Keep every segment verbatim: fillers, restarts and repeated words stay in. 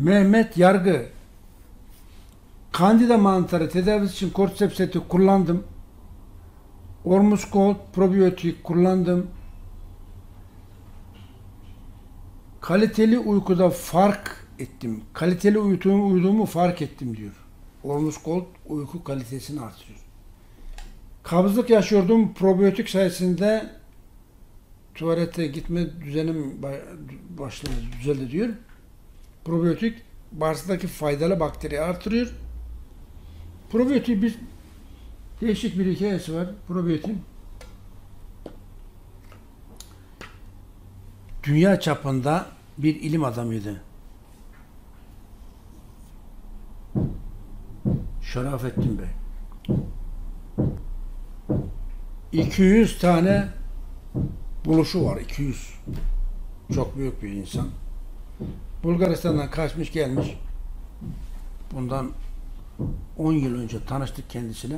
Mehmet Yargı. Kandida mantarı tedavisi için Cordyceps'i kullandım. Ormus Gold probiyotik kullandım. Kaliteli uykuda fark ettim. Kaliteli uyuduğumu, uyuduğumu fark ettim diyor. Ormus Gold uyku kalitesini artırıyor. Kabızlık yaşıyordum. Probiyotik sayesinde tuvalete gitme düzenim başladı, düzeldi diyor. Probiyotik bağırsaktaki faydalı bakteri artırıyor. Probiyotik bir değişik bir hikayesi var. Probiyotik dünya çapında bir ilim adamıydı. Şerafettin Bey. iki yüz tane buluşu var. iki yüz. Çok büyük bir insan. Bulgaristan'dan kaçmış gelmiş. Bundan on yıl önce tanıştık kendisine.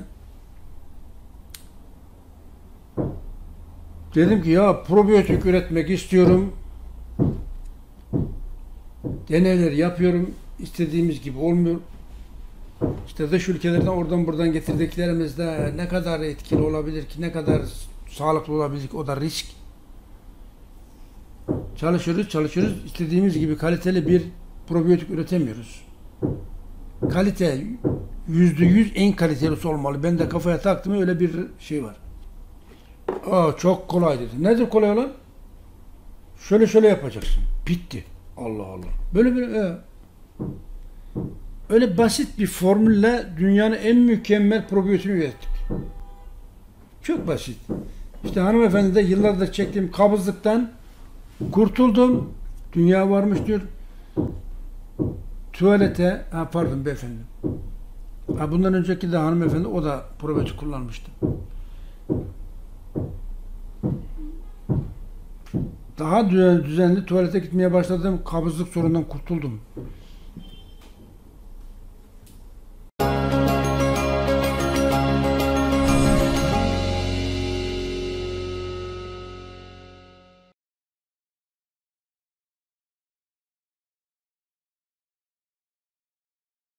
Dedim ki ya probiyotik üretmek istiyorum. Deneyler yapıyorum. İstediğimiz gibi olmuyor. İşte dış ülkelerden oradan buradan getirdiklerimizde ne kadar etkili olabilir ki, ne kadar sağlıklı olabilir ki, o da risk. Çalışıyoruz, çalışıyoruz. İstediğimiz gibi kaliteli bir probiyotik üretemiyoruz. Kalite yüzde yüz en kalitelisi olmalı. Ben de kafaya taktım, öyle bir şey var. Aa, çok kolay dedi. Nedir kolay olan? Şöyle şöyle yapacaksın. Bitti. Allah Allah. Böyle bir e, öyle basit bir formülle dünyanın en mükemmel probiyotiğini ürettik. Çok basit. İşte hanımefendi de yıllardır çektiğim kabızlıktan kurtuldum. Dünya varmış diyor. Tuvalete, ha pardon beyefendi. Ha, bundan önceki de hanımefendi, o da probiyotik kullanmıştı. Daha düzenli tuvalete gitmeye başladım. Kabızlık sorundan kurtuldum.